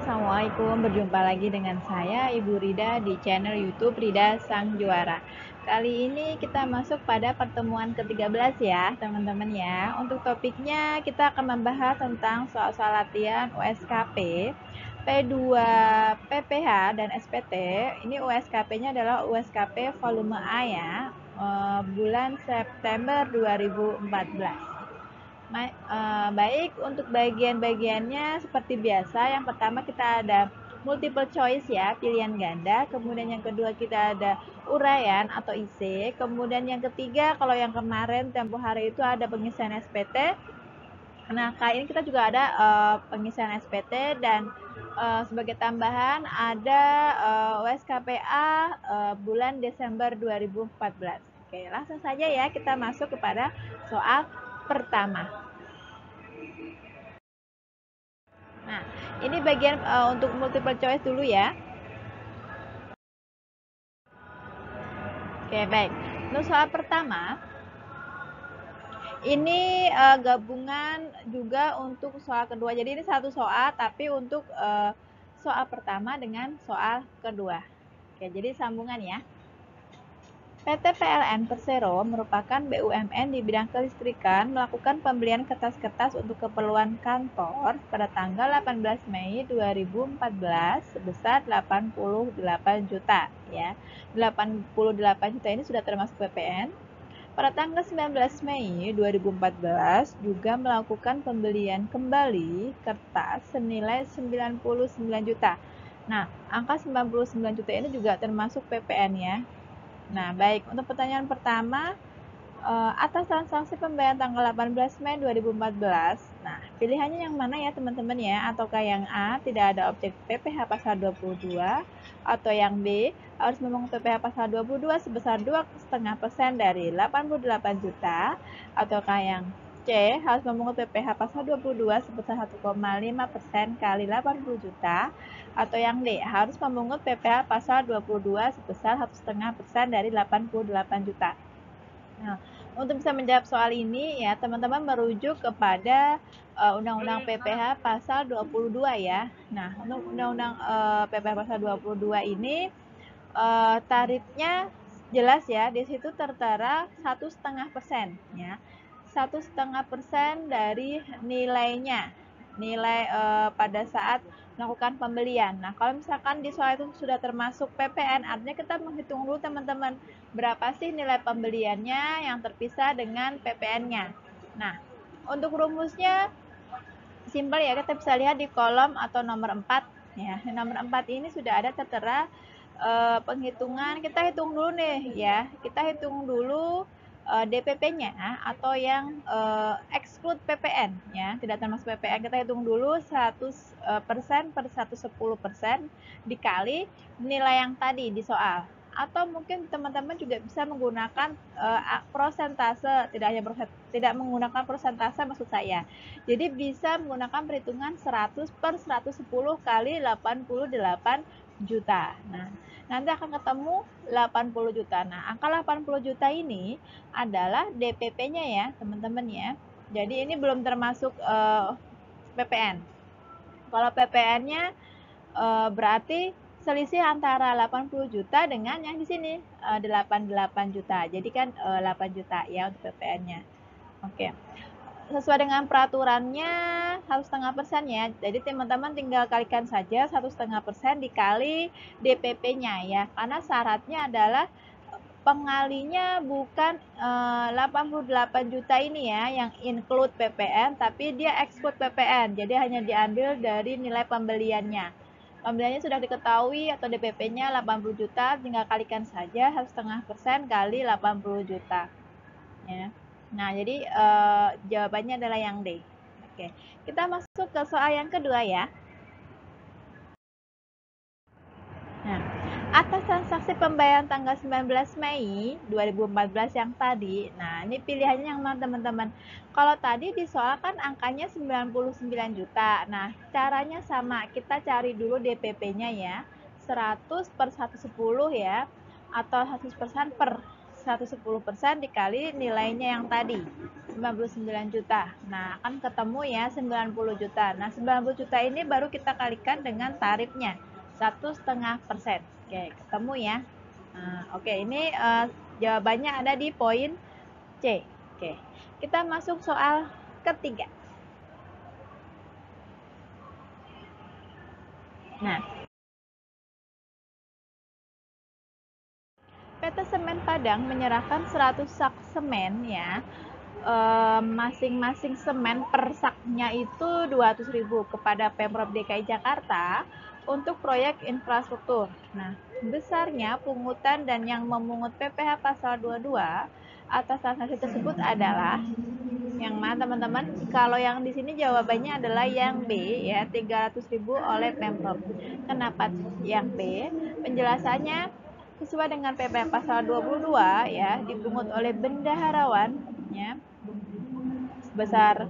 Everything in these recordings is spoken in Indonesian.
Assalamualaikum, berjumpa lagi dengan saya Ibu Rida di channel YouTube Rida Sang Juara. Kali ini kita masuk pada pertemuan ke-13 ya teman-teman ya. Untuk topiknya kita akan membahas tentang soal-soal latihan USKP, P2 PPH dan SPT. Ini USKP-nya adalah USKP volume A ya, bulan September 2014. Baik, untuk bagian-bagiannya seperti biasa, yang pertama kita ada multiple choice ya, pilihan ganda, kemudian yang kedua kita ada uraian atau IC, kemudian yang ketiga kalau yang kemarin tempo hari itu ada pengisian SPT. Nah, kali ini kita juga ada pengisian SPT dan sebagai tambahan ada USKPA bulan Desember 2014. Oke, langsung saja ya kita masuk kepada soal pertama. Nah, ini bagian untuk multiple choice dulu ya. Oke, baik. Untuk soal pertama, ini gabungan juga untuk soal kedua. Jadi ini satu soal, tapi untuk soal pertama dengan soal kedua. Oke, jadi sambungan ya. PT PLN Persero merupakan BUMN di bidang kelistrikan melakukan pembelian kertas-kertas untuk keperluan kantor pada tanggal 18 Mei 2014 sebesar 88 juta ya. 88 juta ini sudah termasuk PPN. Pada tanggal 19 Mei 2014 juga melakukan pembelian kembali kertas senilai 99 juta. Nah, angka 99 juta ini juga termasuk PPN ya. Nah, baik. Untuk pertanyaan pertama, atas transaksi pembayaran tanggal 18 Mei 2014. Nah, pilihannya yang mana ya teman-teman ya? Ataukah yang A, tidak ada objek PPh pasal 22, atau yang B, harus memungut PPh pasal 22 sebesar 2,5% dari 88 juta, ataukah yang C, harus memungut PPh pasal 22 sebesar 1,5% kali 80 juta, atau yang D, harus memungut PPh pasal 22 sebesar 1,5% dari 88 juta. Nah, untuk bisa menjawab soal ini ya teman-teman merujuk kepada Undang-Undang PPh pasal 22 ya. Nah, untuk Undang-Undang PPh pasal 22 ini tarifnya jelas ya, di situ tertera 1,5% ya. 1,5% dari nilainya, nilai pada saat melakukan pembelian. Nah, kalau misalkan di soal itu sudah termasuk PPN, artinya kita menghitung dulu teman-teman berapa sih nilai pembeliannya yang terpisah dengan PPN-nya. Nah, untuk rumusnya simpel ya, kita bisa lihat di kolom atau nomor 4 ya. Nomor 4 ini sudah ada tertera penghitungan. Kita hitung dulu nih ya. Kita hitung dulu DPP-nya atau yang exclude PPN ya, tidak termasuk PPN. Kita hitung dulu 100% per 110% dikali nilai yang tadi di soal. Atau mungkin teman-teman juga bisa menggunakan prosentase, tidak menggunakan prosentase maksud saya. Jadi bisa menggunakan perhitungan 100 per 110 kali 88 juta. Nah, nanti akan ketemu 80 juta. Nah, angka 80 juta ini adalah DPP-nya ya, teman-teman ya. Jadi ini belum termasuk PPN. Kalau PPN-nya berarti selisih antara 80 juta dengan yang di sini 88 juta. Jadi kan 8 juta ya untuk PPN-nya. Oke. Sesuai dengan peraturannya 1,5% ya. Jadi teman-teman tinggal kalikan saja 1,5% dikali DPP-nya ya. Karena syaratnya adalah pengalinya bukan 88 juta ini ya yang include PPN, tapi dia exclude PPN. Jadi hanya diambil dari nilai pembeliannya. Pembeliannya sudah diketahui atau DPP-nya 80 juta, tinggal kalikan saja 1,5% kali 80 juta. Ya. Nah, jadi jawabannya adalah yang D. Oke, kita masuk ke soal yang kedua ya. Nah, atas transaksi pembayaran tanggal 19 Mei 2014 yang tadi, nah ini pilihannya yang mana teman-teman? Kalau tadi di soal kan angkanya 99 juta. Nah, caranya sama, kita cari dulu DPP-nya ya. 100 per 110 ya, atau 100% per 110% dikali nilainya yang tadi 99 juta. Nah, kan ketemu ya 90 juta. Nah, 90 juta ini baru kita kalikan dengan tarifnya 1,5%. Oke, ketemu ya. Nah, oke, ini jawabannya ada di poin C. Oke, kita masuk soal ketiga. Nah, PT Semen Padang menyerahkan 100 sak semen ya. Masing-masing semen per saknya itu 200.000 kepada Pemprov DKI Jakarta untuk proyek infrastruktur. Nah, besarnya pungutan dan yang memungut PPh pasal 22 atas transaksi tersebut adalah yang mana teman-teman? Kalau yang di sini jawabannya adalah yang B ya, 300.000 oleh Pemprov. Kenapa yang B? Penjelasannya sesuai dengan PPh pasal 22 ya, dipungut oleh bendaharawan ya sebesar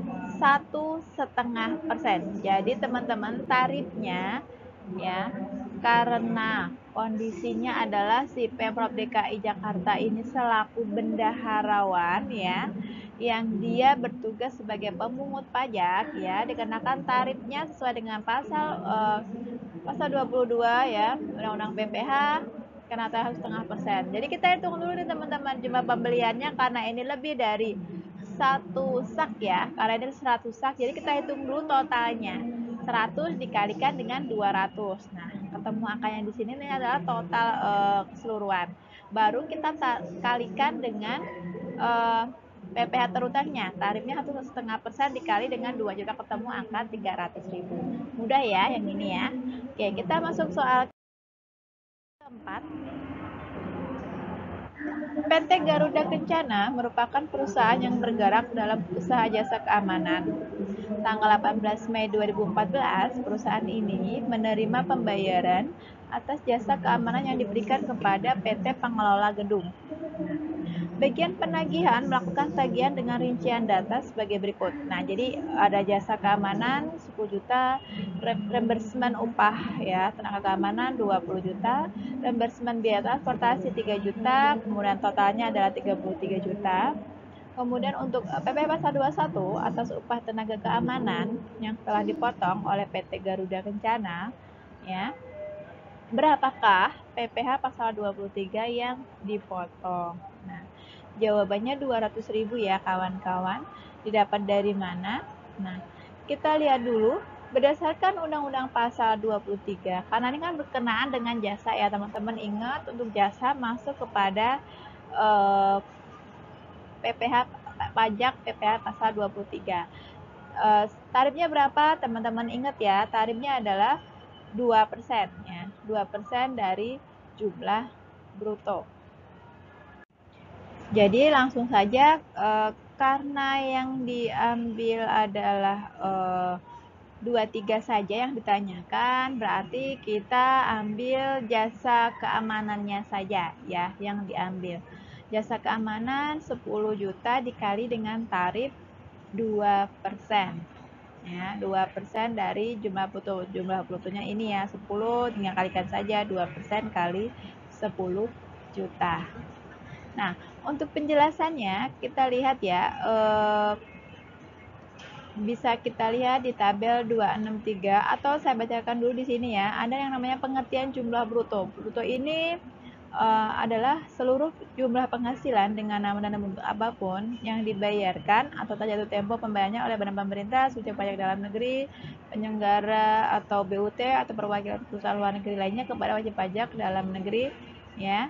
1,5%. Jadi teman-teman tarifnya ya, karena kondisinya adalah si Pemprov DKI Jakarta ini selaku bendaharawan ya, yang dia bertugas sebagai pemungut pajak ya, dikenakan tarifnya sesuai dengan pasal 22 ya, Undang-Undang PPh kena tarif 0,5%. Jadi kita hitung dulu nih teman-teman jumlah pembeliannya karena ini lebih dari satu sak ya, karena ini 100 sak, jadi kita hitung dulu totalnya 100 dikalikan dengan 200. Nah, ketemu angkanya di sini ini adalah total keseluruhan. Baru kita kalikan dengan PPh terutangnya, tarifnya 1,5% dikali dengan 2 juta, ketemu angka 300.000. Mudah ya yang ini ya. Oke, kita masuk soal keempat. PT Garuda Kencana merupakan perusahaan yang bergerak dalam usaha jasa keamanan. Tanggal 18 Mei 2014, perusahaan ini menerima pembayaran atas jasa keamanan yang diberikan kepada PT Pengelola Gedung. Bagian penagihan melakukan tagihan dengan rincian data sebagai berikut. Nah, jadi ada jasa keamanan 10 juta, reimbursement upah ya, tenaga keamanan 20 juta, reimbursement biaya transportasi 3 juta, kemudian totalnya adalah 33 juta. Kemudian untuk PPh pasal 21 atas upah tenaga keamanan yang telah dipotong oleh PT Garuda Kencana ya. Berapakah PPh pasal 23 yang dipotong? Nah, jawabannya 200.000 ya kawan-kawan. Didapat dari mana? Nah, kita lihat dulu berdasarkan Undang-Undang pasal 23. Karena ini kan berkenaan dengan jasa ya, teman-teman ingat untuk jasa masuk kepada PPh pajak PPh pasal 23. Tarifnya berapa? Teman-teman ingat ya, tarifnya adalah 2% ya. 2% dari jumlah bruto. Jadi langsung saja karena yang diambil adalah 23 saja yang ditanyakan, berarti kita ambil jasa keamanannya saja ya yang diambil. Jasa keamanan 10 juta dikali dengan tarif 2%. Ya, 2% dari jumlah bruto. Jumlah brutonya ini ya 10, tinggal kalikan saja 2% kali 10 juta. Nah, untuk penjelasannya kita lihat ya, bisa kita lihat di tabel 263 atau saya bacakan dulu di sini ya. Ada yang namanya pengertian jumlah bruto. Bruto ini adalah seluruh jumlah penghasilan dengan nama dan bentuk apapun yang dibayarkan atau tak jatuh tempo pembayarannya oleh badan pemerintah, subjek pajak dalam negeri, penyelenggara atau BUT atau perwakilan perusahaan luar negeri lainnya kepada wajib pajak dalam negeri ya,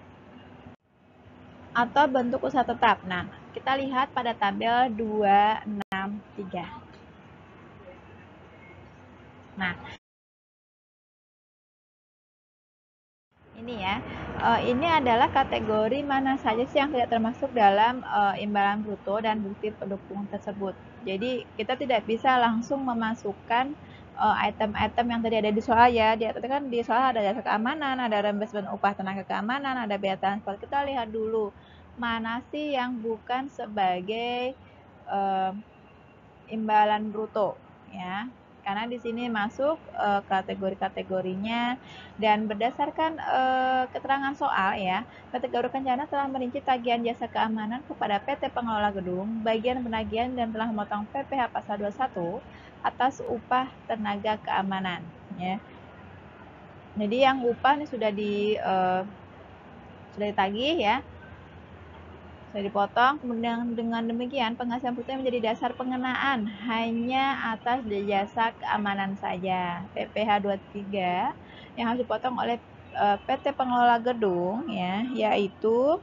atau bentuk usaha tetap. Nah, kita lihat pada tabel 263. Nah, ini ya, ini adalah kategori mana saja sih yang tidak termasuk dalam imbalan bruto dan bukti pendukung tersebut. Jadi kita tidak bisa langsung memasukkan item-item yang tadi ada di soal ya. Di atas kan di soal ada jasa keamanan, ada reimbursement upah tenaga keamanan, ada biaya transport. Kita lihat dulu mana sih yang bukan sebagai imbalan bruto ya. karena di sini masuk kategori-kategorinya dan berdasarkan keterangan soal ya, kategori rencana telah merinci tagihan jasa keamanan kepada PT Pengelola Gedung, bagian penagihan dan telah memotong PPh pasal 21 atas upah tenaga keamanan ya. Jadi yang upah ini sudah ditagih ya, sudah dipotong. Kemudian dengan demikian penghasilan bruto menjadi dasar pengenaan hanya atas jasa keamanan saja. PPh 23 yang harus dipotong oleh PT Pengelola Gedung ya, yaitu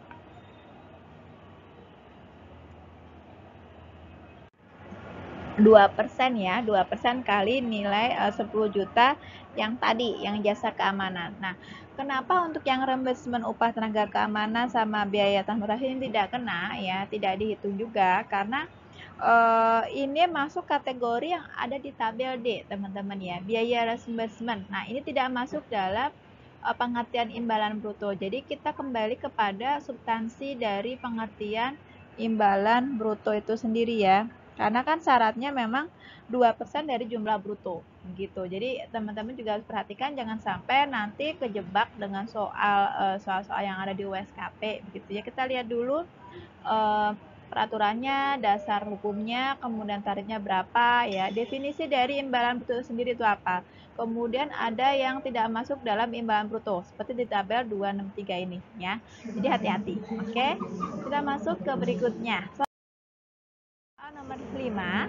%2 ya, 2% kali nilai 10 juta yang tadi, yang jasa keamanan. Nah, kenapa untuk yang reimbursement upah tenaga keamanan sama biaya transportasi ini tidak kena ya, tidak dihitung juga karena ini masuk kategori yang ada di tabel D, teman-teman ya, biaya reimbursement. Nah, ini tidak masuk dalam pengertian imbalan bruto. Jadi kita kembali kepada substansi dari pengertian imbalan bruto itu sendiri ya. Karena kan syaratnya memang 2% dari jumlah bruto gitu. Jadi teman-teman juga harus perhatikan jangan sampai nanti kejebak dengan soal-soal yang ada di USKP begitu ya. Kita lihat dulu peraturannya, dasar hukumnya, kemudian tarifnya berapa ya. Definisi dari imbalan bruto sendiri itu apa? Kemudian ada yang tidak masuk dalam imbalan bruto seperti di tabel 263 ini ya. Jadi hati-hati. Oke. Kita masuk ke berikutnya. Nomor 5,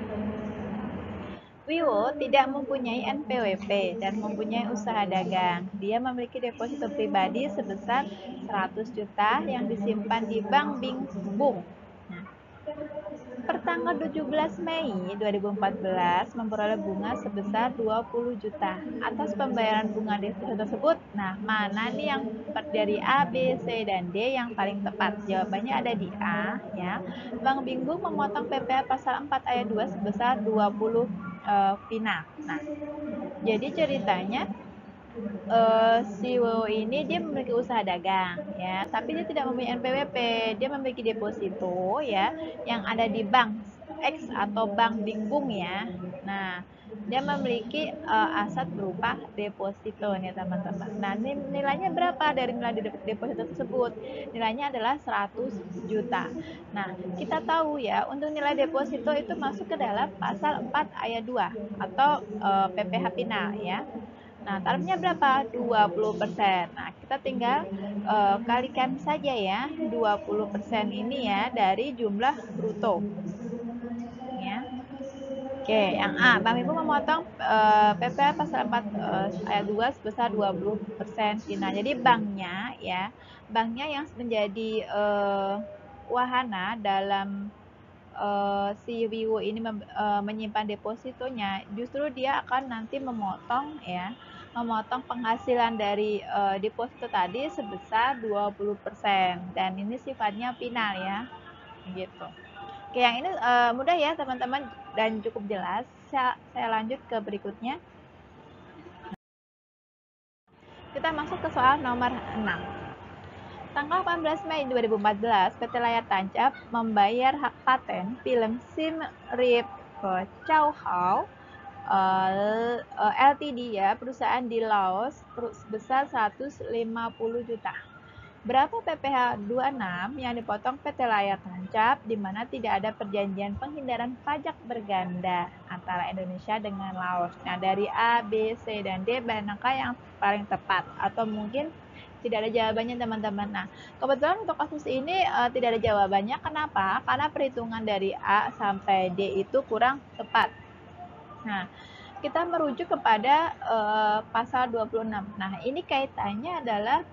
Wiwo tidak mempunyai NPWP dan mempunyai usaha dagang. Dia memiliki deposito pribadi sebesar 100 juta yang disimpan di Bank Bingbung. Nah, pertanggal 17 Mei 2014 memperoleh bunga sebesar 20 juta atas pembayaran bunga deposito tersebut. Nah, mana nih yang dari A, B, C, dan D yang paling tepat? Jawabannya ada di A ya. Bank Bingbung memotong PPh pasal 4 ayat 2 sebesar 20 final. Nah, jadi ceritanya si Wowo ini dia memiliki usaha dagang ya, tapi dia tidak mempunyai NPWP, dia memiliki deposito ya yang ada di bank X atau bank Bingbung ya. Nah, dia memiliki aset berupa deposito nih teman-teman. Nah, nilainya berapa dari nilai deposito tersebut? Nilainya adalah 100 juta. Nah, kita tahu ya, untuk nilai deposito itu masuk ke dalam pasal 4 ayat 2 atau PPh final ya. Nah, tarifnya berapa? 20%. Nah, kita tinggal kalikan saja ya 20% ini ya dari jumlah bruto. Ya. Oke, yang A, Bank Ibu memotong PPh pasal 4 ayat 2 sebesar 20% final. Jadi banknya ya, banknya yang menjadi wahana dalam si Wiwo ini menyimpan depositonya, justru dia akan nanti memotong penghasilan dari deposito tadi sebesar 20% dan ini sifatnya final ya gitu. Oke, yang ini mudah ya teman-teman dan cukup jelas. Saya lanjut ke berikutnya. Kita masuk ke soal nomor 6. Tanggal 18 Mei 2014, PT Layar Tancap membayar hak paten film Sim Rip Chow Hao Ltd ya, perusahaan di Laos sebesar 150 juta. Berapa PPh 26 yang dipotong PT Layar Tancap di mana tidak ada perjanjian penghindaran pajak berganda antara Indonesia dengan Laos. Nah, dari A, B, C, dan D manakah yang paling tepat? Atau mungkin tidak ada jawabannya teman-teman. Nah, kebetulan untuk kasus ini tidak ada jawabannya. Kenapa? Karena perhitungan dari A sampai D itu kurang tepat. Nah, kita merujuk kepada pasal 26. Nah, ini kaitannya adalah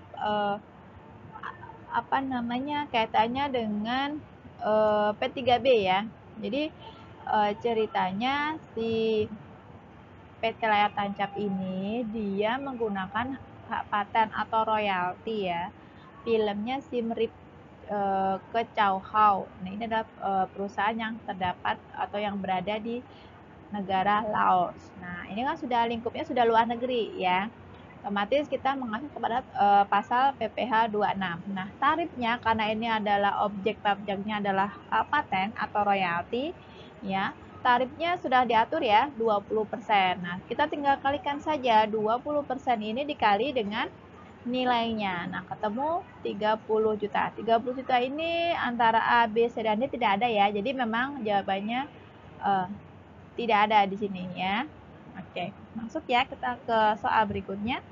kaitannya dengan P3B ya. Jadi ceritanya si PT Layar Tancap ini dia menggunakan hak paten atau royalti ya. Filmnya Sim Rip ke Chow Hao. Nah, ini adalah perusahaan yang terdapat atau yang berada di negara Laos. Nah, ini kan sudah lingkupnya sudah luar negeri ya. Otomatis kita mengacu kepada pasal PPh 26. Nah, tarifnya karena ini adalah objek pajaknya adalah paten atau royalti ya. tarifnya sudah diatur ya, 20%. Nah, kita tinggal kalikan saja 20% ini dikali dengan nilainya. Nah, ketemu 30 juta. 30 juta ini antara A, B, C, dan D tidak ada ya. Jadi memang jawabannya tidak ada di sini ya. Oke, masuk ya kita ke soal berikutnya.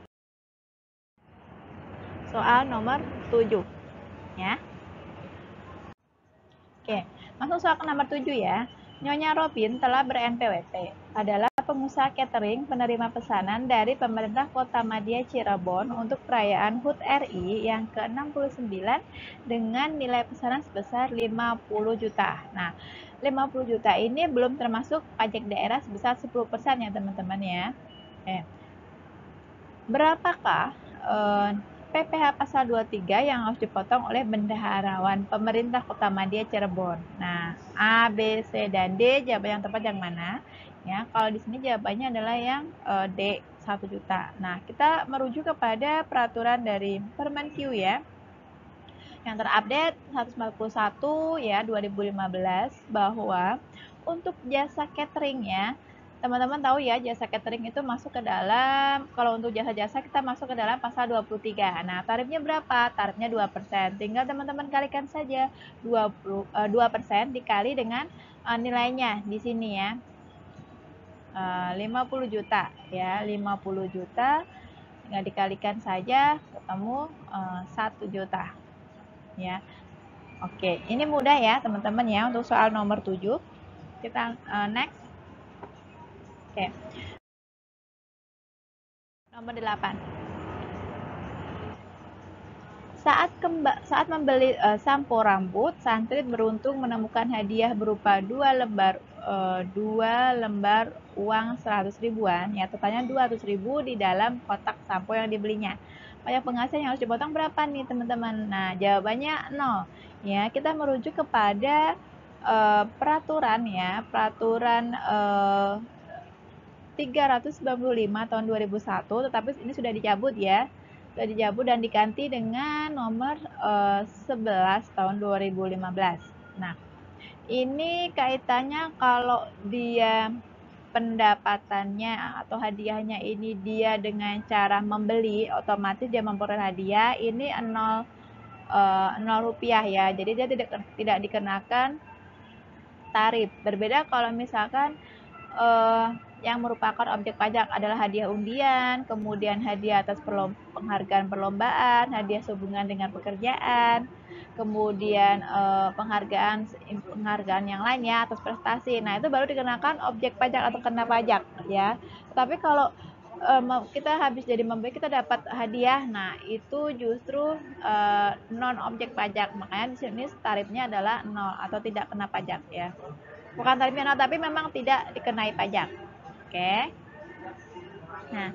Soal nomor 7 ya. Oke, masuk soal ke nomor 7 ya. Nyonya Robin telah ber-NPWP, adalah pengusaha catering penerima pesanan dari pemerintah Kota Madia Cirebon untuk perayaan HUT RI yang ke-69 dengan nilai pesanan sebesar 50 juta. Nah, 50 juta ini belum termasuk pajak daerah sebesar 10% ya teman-teman ya. Berapakah PPh pasal 23 yang harus dipotong oleh bendaharawan pemerintah Kota Madia Cirebon? Nah, A, B, C, dan D jawaban yang tepat yang mana? Ya, kalau di sini jawabannya adalah yang D, 1 juta. Nah, kita merujuk kepada peraturan dari Permenkyu ya. Yang terupdate 141 ya 2015 bahwa untuk jasa catering ya, teman-teman tahu ya jasa catering itu masuk ke dalam, kalau untuk jasa-jasa kita masuk ke dalam pasal 23. Nah, tarifnya berapa? Tarifnya 2%. Tinggal teman-teman kalikan saja 2% dikali dengan nilainya di sini ya. 50 juta ya, 50 juta tinggal dikalikan saja ketemu 1 juta ya. Oke, ini mudah ya teman-teman ya untuk soal nomor 7. Kita next. Oke. Nomor 8. Saat membeli sampo rambut, santri beruntung menemukan hadiah berupa 2 lembar uang 100 ribuan, ya totalnya 200 ribu di dalam kotak sampo yang dibelinya. Pajak penghasilan yang harus dipotong berapa nih teman-teman? Nah, jawabannya 0. Ya, kita merujuk kepada peraturan ya, peraturan 395 tahun 2001, tetapi ini sudah dicabut ya. Sudah dicabut dan diganti dengan nomor 11 tahun 2015. Nah, ini kaitannya kalau dia pendapatannya atau hadiahnya ini dia dengan cara membeli, otomatis dia memperoleh hadiah ini 0 rupiah ya. Jadi dia tidak dikenakan tarif. Berbeda kalau misalkan yang merupakan objek pajak adalah hadiah undian, kemudian hadiah atas penghargaan perlombaan, hadiah sehubungan dengan pekerjaan, kemudian penghargaan yang lainnya atas prestasi. Nah, itu baru dikenakan objek pajak atau kena pajak ya. Tapi kalau kita habis jadi membeli kita dapat hadiah, nah itu justru non objek pajak. Makanya di sini tarifnya adalah 0 atau tidak kena pajak ya. Bukan tarifnya 0, tapi memang tidak dikenai pajak. Oke. Nah,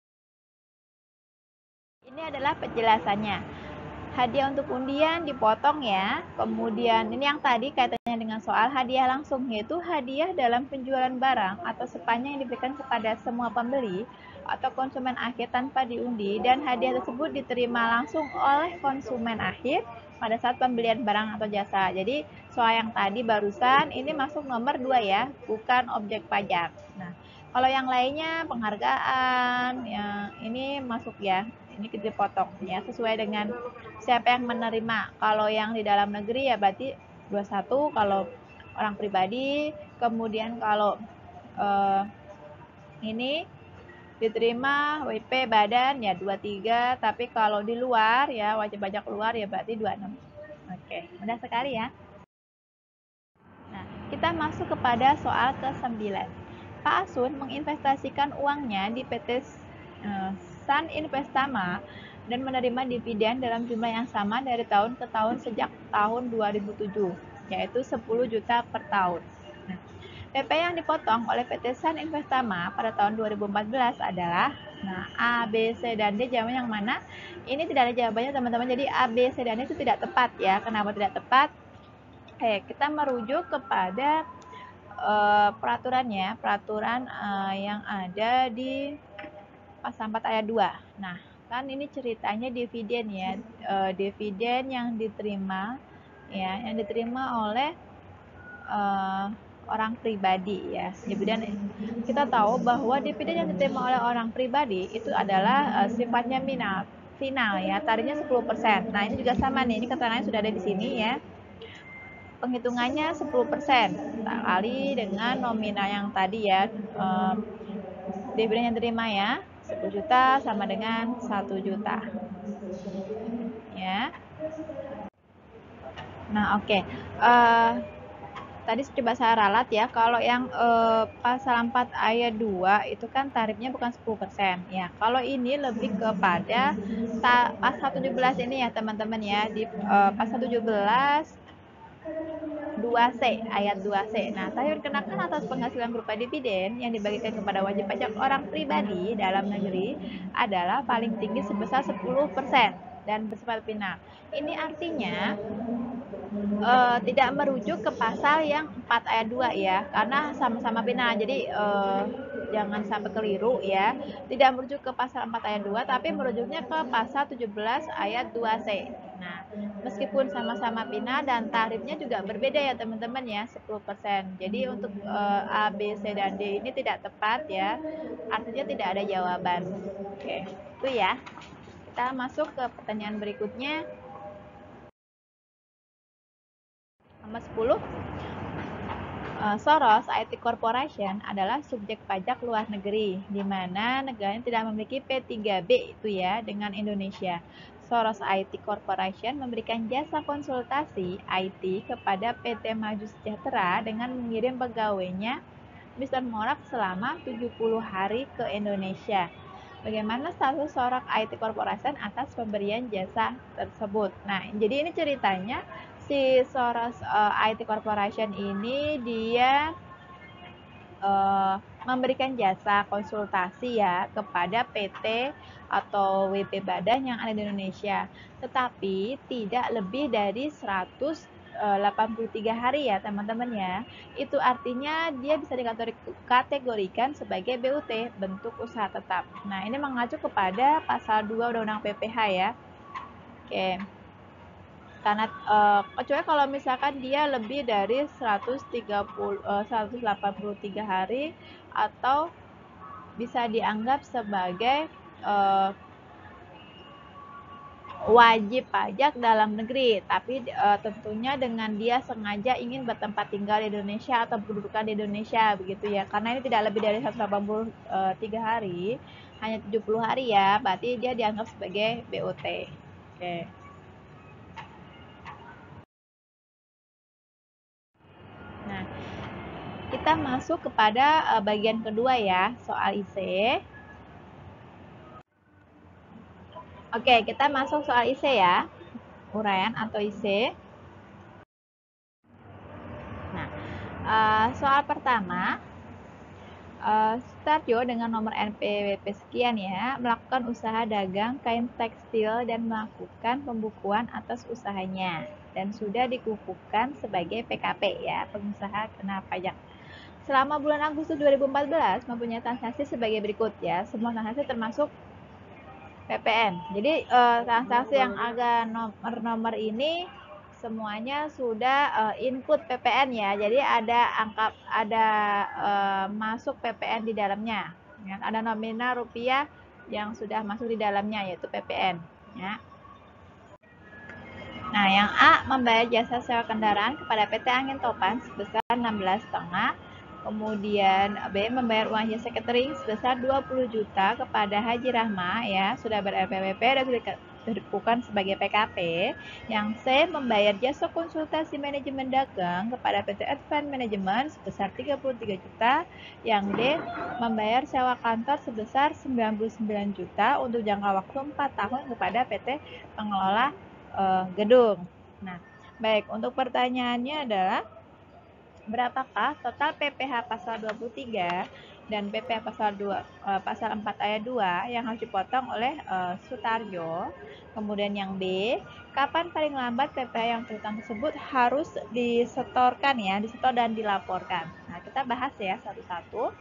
ini adalah penjelasannya. Hadiah untuk undian dipotong ya. Kemudian ini yang tadi kaitannya dengan soal hadiah langsung, yaitu hadiah dalam penjualan barang atau sepanjang yang diberikan kepada semua pembeli atau konsumen akhir tanpa diundi, dan hadiah tersebut diterima langsung oleh konsumen akhir pada saat pembelian barang atau jasa. Jadi soal yang tadi barusan ini masuk nomor 2 ya, bukan objek pajak. Nah, kalau yang lainnya penghargaan ya ini masuk ya. Ini kita potong ya sesuai dengan siapa yang menerima. Kalau yang di dalam negeri ya berarti 21 kalau orang pribadi. Kemudian kalau ini diterima WP badan ya 23, tapi kalau di luar ya wajib pajak luar ya berarti 26. Oke, mudah sekali ya. Nah, kita masuk kepada soal ke-9. Pak Asun menginvestasikan uangnya di PT Sun Investama dan menerima dividen dalam jumlah yang sama dari tahun ke tahun sejak tahun 2007, yaitu 10 juta per tahun. Nah, PP yang dipotong oleh PT Sun Investama pada tahun 2014 adalah A, B, C, dan D. Jawaban yang mana? Ini tidak ada jawabannya teman-teman, jadi A, B, C, dan D itu tidak tepat ya. Kenapa tidak tepat? Kita merujuk kepada peraturannya, peraturan yang ada di pasal 4 ayat 2. Nah, kan ini ceritanya dividen ya, dividen yang diterima ya, yang diterima oleh orang pribadi ya. Dividen kita tahu bahwa dividen yang diterima oleh orang pribadi itu adalah sifatnya final ya, tarifnya 10%. Nah, ini juga sama nih, ini keterangannya sudah ada di sini ya. Penghitungannya 10% kali dengan nominal yang tadi ya, dividen yang diterima ya, 10 juta sama dengan 1 juta ya. Nah, oke. Tadi coba saya ralat ya, kalau yang pasal 4 ayat 2 itu kan tarifnya bukan 10% ya. Kalau ini lebih kepada pasal 17 ini ya teman-teman ya, di pasal 17 2C ayat 2C. Nah, tarif dikenakan atas penghasilan berupa dividen yang dibagikan kepada wajib pajak orang pribadi dalam negeri adalah paling tinggi sebesar 10% dan bersifat final. Ini artinya tidak merujuk ke pasal yang 4 ayat 2 ya, karena sama-sama final. Jadi jangan sampai keliru ya. Tidak merujuk ke pasal 4 ayat 2 tapi merujuknya ke pasal 17 ayat 2C. Nah, meskipun sama-sama final dan tarifnya juga berbeda ya teman-teman ya, 10%. Jadi untuk A, B, C dan D ini tidak tepat ya. Artinya tidak ada jawaban. Oke, itu ya. Kita masuk ke pertanyaan berikutnya. Nomor 10. Soros IT Corporation adalah subjek pajak luar negeri, di mana negaranya tidak memiliki P3B itu ya dengan Indonesia. Soros IT Corporation memberikan jasa konsultasi IT kepada PT Maju Sejahtera dengan mengirim pegawainya Mr. Morak selama 70 hari ke Indonesia. Bagaimana status Soros IT Corporation atas pemberian jasa tersebut? Nah, jadi ini ceritanya si Soros IT Corporation ini dia memberikan jasa konsultasi ya kepada PT atau WP Badan yang ada di Indonesia, tetapi tidak lebih dari 183 hari ya teman-teman ya. Itu artinya dia bisa dikategorikan sebagai BUT, bentuk usaha tetap. Nah, ini mengacu kepada pasal 2 Undang-Undang PPH ya. Oke. Karena kecuali kalau misalkan dia lebih dari 183 hari atau bisa dianggap sebagai wajib pajak dalam negeri, tapi tentunya dengan dia sengaja ingin bertempat tinggal di Indonesia atau berkedudukan di Indonesia begitu ya. Karena ini tidak lebih dari 183 hari, hanya 70 hari ya, berarti dia dianggap sebagai BUT. Oke. Nah, kita masuk kepada bagian kedua ya, soal IC. Oke, kita masuk soal IC ya, uraian atau IC. Nah, soal pertama, Sutarjo dengan nomor NPWP sekian ya, melakukan usaha dagang kain tekstil dan melakukan pembukuan atas usahanya dan sudah dikukuhkan sebagai PKP ya, pengusaha kena pajak. Selama bulan Agustus 2014 mempunyai transaksi sebagai berikut ya. Semua transaksi termasuk PPN. Jadi transaksi yang agak nomor ini semuanya sudah include PPN ya. Jadi ada masuk PPN di dalamnya. Ya, ada nominal rupiah yang sudah masuk di dalamnya yaitu PPN ya. Nah, yang A membayar jasa sewa kendaraan kepada PT Angin Topan sebesar 16,5. Kemudian B membayar uang jasa catering sebesar 20 juta kepada Haji Rahma ya, sudah ber-LPWP dan sudah dikukuhkan sebagai PKP. Yang C membayar jasa konsultasi manajemen dagang kepada PT Advance Management sebesar 33 juta. Yang D membayar sewa kantor sebesar 99 juta untuk jangka waktu 4 tahun kepada PT pengelola gedung. Nah, baik, untuk pertanyaannya adalah berapakah total PPh pasal 23 dan PPh pasal 4 ayat 2 yang harus dipotong oleh Sutarjo. Kemudian yang B, kapan paling lambat PPh yang terutang tersebut harus disetorkan ya, disetor dan dilaporkan. Nah, kita bahas ya satu-satu.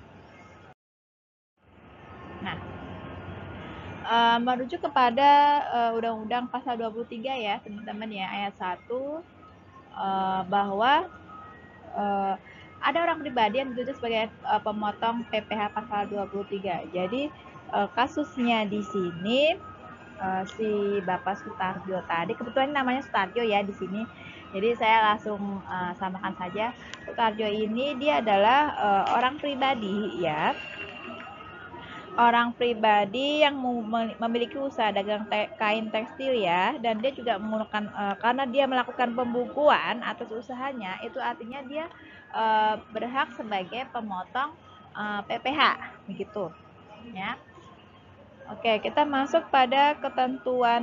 Nah, merujuk kepada Undang-Undang Pasal 23 ya teman-teman ya, ayat 1 bahwa ada orang pribadi yang dituduh sebagai pemotong PPh pasal 23. Jadi kasusnya di sini si Bapak Sutarjo tadi, kebetulan namanya Sutarjo ya di sini. Jadi saya langsung samakan saja. Sutarjo ini dia adalah orang pribadi ya. Orang pribadi yang memiliki usaha dagang kain tekstil ya, dan dia juga menggunakan karena dia melakukan pembukuan atas usahanya, itu artinya dia berhak sebagai pemotong PPh begitu ya. Oke, kita masuk pada ketentuan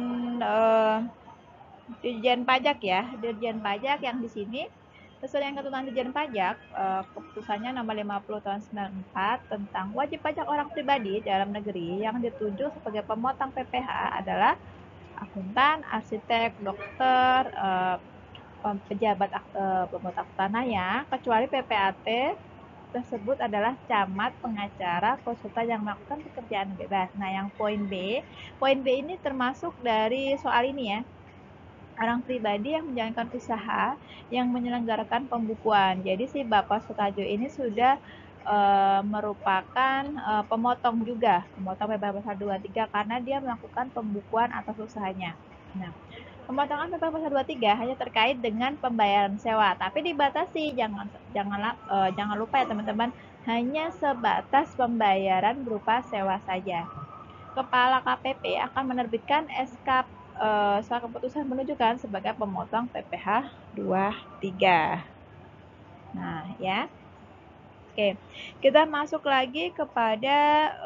Dirjen Pajak ya. Dirjen Pajak yang di sini sesuai dengan ketentuan Dirjen Pajak, keputusannya nomor 50 tahun 94 tentang wajib pajak orang pribadi dalam negeri yang ditunjuk sebagai pemotong PPh adalah akuntan, arsitek, dokter, pejabat pembuat akta tanah ya, kecuali PPAT tersebut adalah camat, pengacara, konsultan yang melakukan pekerjaan bebas. Nah, yang poin B ini termasuk dari soal ini ya. Orang pribadi yang menjalankan usaha yang menyelenggarakan pembukuan. Jadi si Bapak Sutarjo ini sudah merupakan pemotong juga, pemotong PPh pasal 23 karena dia melakukan pembukuan atas usahanya. Nah, pemotongan PPh pasal 23 hanya terkait dengan pembayaran sewa, tapi dibatasi, jangan lupa ya teman-teman, hanya sebatas pembayaran berupa sewa saja. Kepala KPP akan menerbitkan SK surat keputusan menunjukkan sebagai pemotong PPh 23. Nah, ya. Oke, kita masuk lagi kepada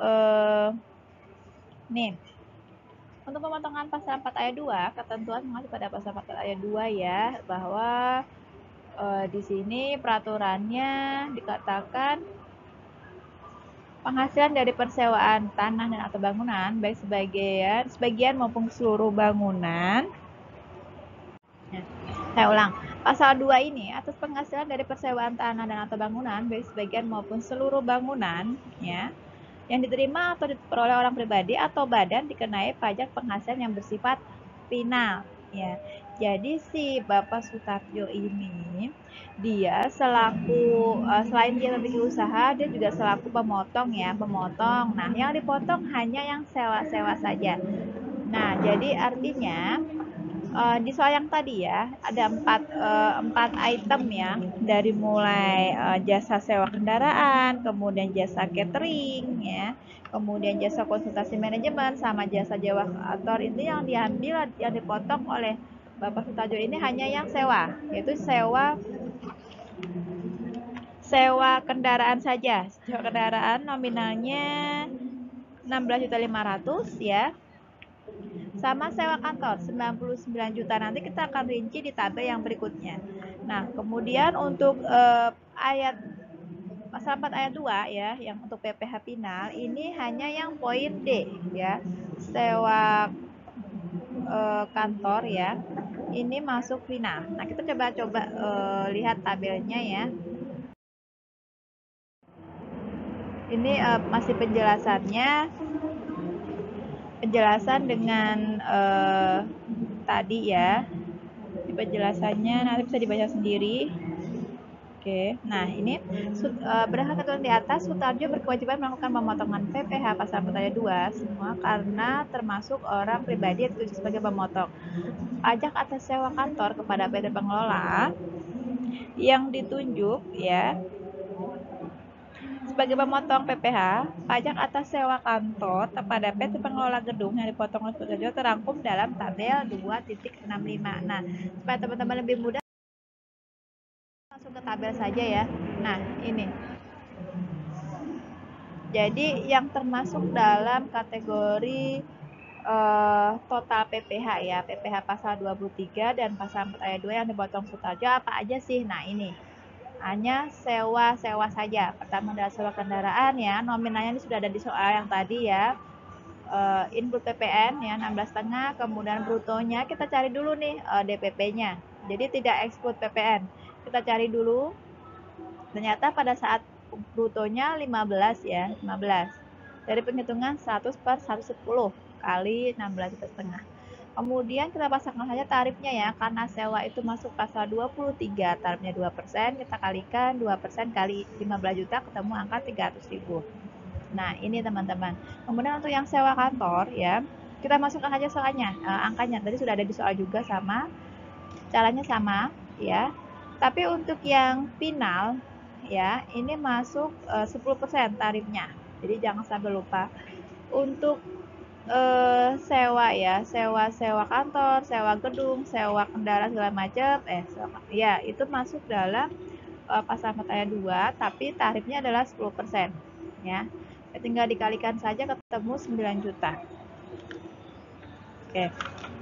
nih. Untuk pemotongan pasal 4 ayat 2, ketentuan mengacu pada pasal 4 ayat 2 ya, bahwa di sini peraturannya dikatakan penghasilan dari persewaan tanah dan atau bangunan, baik sebagian maupun seluruh bangunan. Nah, saya ulang. Pasal 2 ini, atas penghasilan dari persewaan tanah dan atau bangunan, baik sebagian maupun seluruh bangunan, ya, yang diterima atau diperoleh orang pribadi atau badan dikenai pajak penghasilan yang bersifat final, ya. Jadi si Bapak Sutarjo ini dia selaku selain dia memiliki usaha, dia juga selaku pemotong ya, pemotong. Nah, yang dipotong hanya yang sewa-sewa saja. Nah, jadi artinya di soal yang tadi ya ada empat item ya, dari mulai jasa sewa kendaraan, kemudian jasa catering ya, kemudian jasa konsultasi manajemen sama jasa sewa kantor. Ini yang diambil, yang dipotong oleh Bapak Sutarjo ini hanya yang sewa, yaitu sewa kendaraan saja. Sewa kendaraan nominalnya 16.500.000 ya. Sama sewa kantor 99 juta. Nanti kita akan rinci di tabel yang berikutnya. Nah, kemudian untuk ayat pasal 4 ayat 2 ya, yang untuk PPh final ini hanya yang poin D ya. Sewa kantor ya. Ini masuk final. Nah, kita coba lihat tabelnya ya. Ini masih penjelasan dengan tadi ya. Di penjelasannya nanti bisa dibaca sendiri. Oke, nah ini berdasarkan ketentuan di atas, Sutarjo berkewajiban melakukan pemotongan PPh pasal 4 ayat 2 semua karena termasuk orang pribadi yang dituju sebagai pemotong. Pajak atas sewa kantor kepada PT pengelola yang ditunjuk ya sebagai pemotong PPh, pajak atas sewa kantor kepada PT pengelola gedung yang dipotong oleh Sutarjo terangkum dalam tabel 2.65. Nah, supaya teman-teman lebih mudah langsung ke tabel saja ya. Nah, ini. Jadi yang termasuk dalam kategori total PPh ya, PPh pasal 23 dan pasal 4 ayat 2 yang dipotong Sutarjo apa aja sih? Nah, ini. Hanya sewa saja. Pertama adalah sewa kendaraan ya, nominalnya ini sudah ada di soal yang tadi ya. Input PPN ya 16,5, kemudian brutonya kita cari dulu nih DPP-nya. Jadi tidak exclude PPN. Kita cari dulu. Ternyata pada saat brutonya 15 ya, 15. Dari penghitungan 100 per 110 kali 16,5. Kemudian kita pasangkan saja tarifnya ya, karena sewa itu masuk pasal 23, tarifnya 2%, kita kalikan 2% kali 15 juta, ketemu angka 300.000. Nah, ini teman-teman. Kemudian untuk yang sewa kantor ya, kita masukkan saja soalnya, angkanya. Tadi sudah ada di soal juga sama, caranya sama ya. Tapi untuk yang final ya, ini masuk 10% tarifnya. Jadi jangan sampai lupa. Untuk sewa ya, sewa kantor, sewa gedung, sewa kendaraan segala macam, ya itu masuk dalam pasal 4 ayat 2, tapi tarifnya adalah 10% ya. Tinggal dikalikan saja ketemu 9 juta. Oke.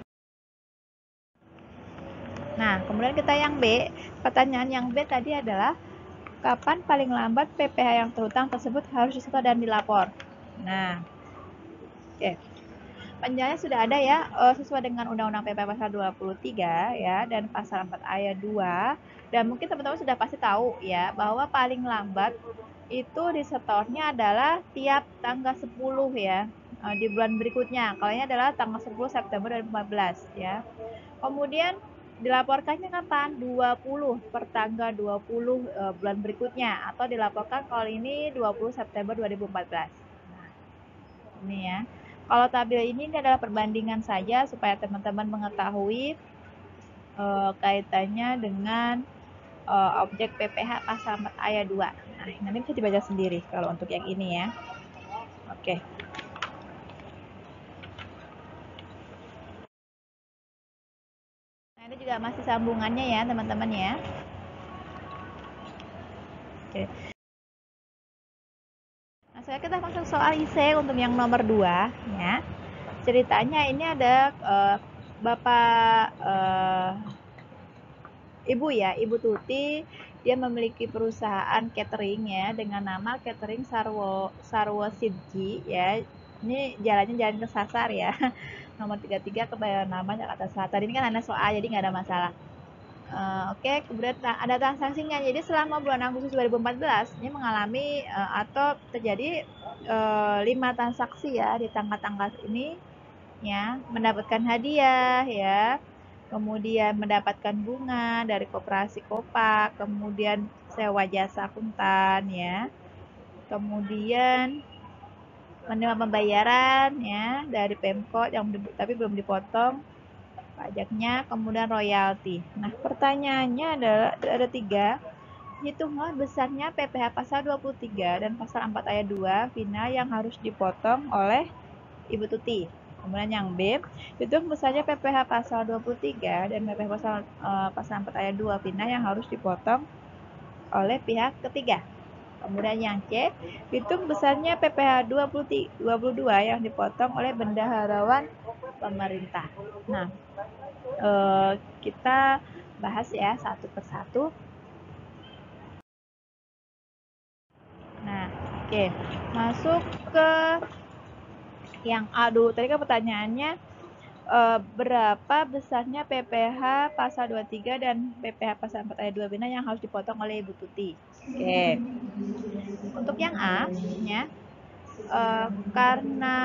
Nah, kemudian kita yang B. Pertanyaan yang B tadi adalah kapan paling lambat PPh yang terhutang tersebut harus disetor dan dilapor. Nah, oke. Penjelasannya sudah ada ya, sesuai dengan Undang-Undang PPh pasal 23 ya, dan pasal 4 ayat 2. Dan mungkin teman-teman sudah pasti tahu ya, bahwa paling lambat itu disetornya adalah tiap tanggal 10 ya, di bulan berikutnya. Kalau ini adalah tanggal 10 September 2014 ya. Kemudian dilaporkannya kapan? 20 per tanggal 20 bulan berikutnya, atau dilaporkan kalau ini 20 September 2014. Nah, ini ya. Kalau tabel ini adalah perbandingan saja supaya teman-teman mengetahui kaitannya dengan objek PPh pasal 4 ayat 2. Nah, nanti bisa dibaca sendiri kalau untuk yang ini ya. Oke. Nah, ini juga masih sambungannya ya, teman-teman ya. Oke. Nah, sekarang kita masuk soal IC untuk yang nomor 2 ya. Ceritanya ini ada Bapak Ibu ya, Ibu Tuti, dia memiliki perusahaan catering ya dengan nama Catering Sarwo Sidji ya. Ini jalannya jalan Kesasar ya. Nomor 33 Kebayoran Lama Jakarta Selatan. Ini kan ada soal jadi nggak ada masalah. Oke, kemudian ada transaksinya. Jadi selama bulan Agustus 2014 ini mengalami atau terjadi 5 transaksi ya di tanggal-tanggal ini ya, mendapatkan hadiah ya, kemudian mendapatkan bunga dari koperasi Kopak, kemudian sewa jasa akuntan ya, kemudian menerima pembayaran ya dari Pemkot yang tapi belum dipotong pajaknya, kemudian royalti. Nah, pertanyaannya adalah ada 3. Hitunglah besarnya PPh pasal 23 dan pasal 4 ayat 2 final yang harus dipotong oleh Ibu Tuti. Kemudian yang B, hitung besarnya PPh pasal 23 dan PPh pasal 4 ayat 2 final yang harus dipotong oleh pihak ketiga. Kemudian yang C, hitung besarnya PPh 22 yang dipotong oleh bendaharawan pemerintah. Nah, kita bahas ya satu persatu. Nah, oke. Masuk ke yang A dulu. Tadi kan pertanyaannya berapa besarnya PPh pasal 23 dan PPh pasal 4 ayat 2 bina yang harus dipotong oleh Ibu Tuti. Oke. Untuk yang A, ya, karena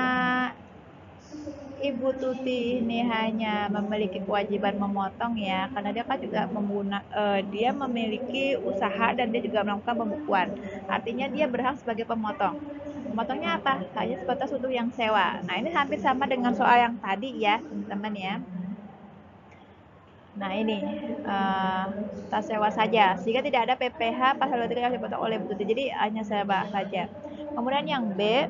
Ibu Tuti ini hanya memiliki kewajiban memotong ya, karena dia kan juga dia memiliki usaha dan dia juga melakukan pembukuan. Artinya dia berhak sebagai pemotong. Pemotongnya apa? Hanya sebatas untuk yang sewa. Nah, ini hampir sama dengan soal yang tadi ya, teman-teman ya. Nah, ini tas sewa saja, sehingga tidak ada PPh pasal 23 yang dipotong oleh Ibu Tuti. Jadi hanya sewa saja. Kemudian yang B,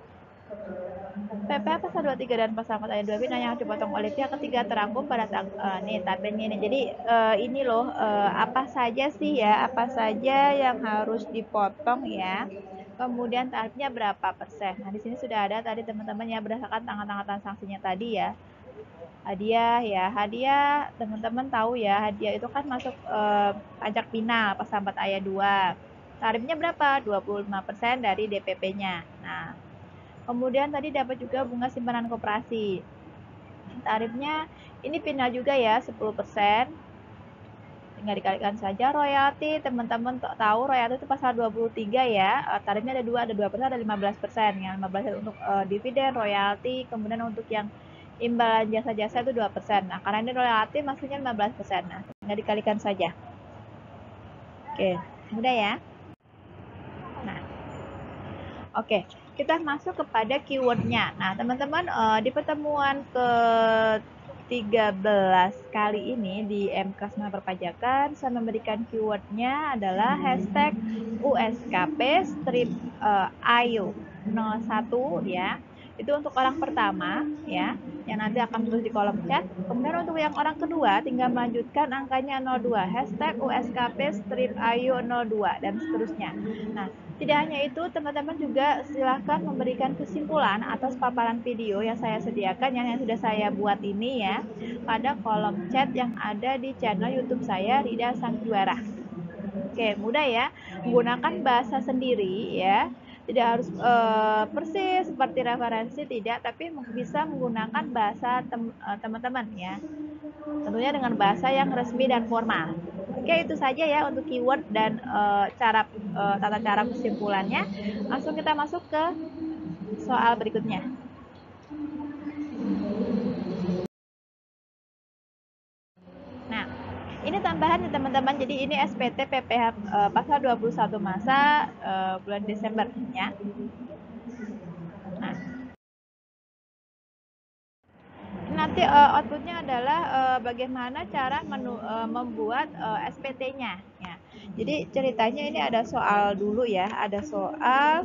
PPh pasal 23 dan pasal 4 ayat 2 bin yang dipotong oleh pihak ketiga terangkum pada nih tabelnya ini. Jadi ini loh apa saja sih ya, apa saja yang harus dipotong ya. Kemudian tarifnya berapa persen. Nah, di sini sudah ada tadi teman-teman ya berdasarkan tanggal-tanggal transaksinya tadi ya. Hadiah ya, hadiah teman-teman tahu ya, hadiah itu kan masuk pajak final pasal 4 ayat 2. Tarifnya berapa? 25% dari DPP-nya. Nah, kemudian tadi dapat juga bunga simpanan koperasi. Tarifnya ini final juga ya, 10%. Tinggal dikalikan saja royalti. Teman-teman tahu royalti itu pasal 23 ya. Tarifnya ada 2%, ada 15%. Yang 15% untuk dividen, royalti, kemudian untuk yang imbalan jasa-jasa itu 2%. Nah, karena ini relatif maksudnya 15%. Nah, tinggal dikalikan saja. Oke, mudah ya. Nah, oke, kita masuk kepada keywordnya. Nah, teman-teman, di pertemuan ke-13 kali ini di MKSMA Perpajakan, saya memberikan keywordnya adalah hashtag USKP strip AYO 01 ya. Itu untuk orang pertama ya, yang nanti akan menulis di kolom chat. Kemudian untuk yang orang kedua tinggal melanjutkan angkanya 02, hashtag USKP strip AYO 02 dan seterusnya. Nah, tidak hanya itu, teman-teman juga silahkan memberikan kesimpulan atas paparan video yang saya sediakan yang sudah saya buat ini ya pada kolom chat yang ada di channel YouTube saya, Rida Sang Juara. Oke, mudah ya. Menggunakan bahasa sendiri ya. Tidak harus persis seperti referensi, tidak, tapi bisa menggunakan bahasa teman-teman ya. Tentunya dengan bahasa yang resmi dan formal. Oke, itu saja ya untuk keyword dan tata cara kesimpulannya. Langsung kita masuk ke soal berikutnya. Nah, ini tambahan ya teman-teman. Jadi ini SPT PPH pasal 21 masa bulan Desember ya. Nah, nanti outputnya adalah bagaimana cara membuat SPT-nya ya. Jadi ceritanya ini ada soal dulu ya, ada soal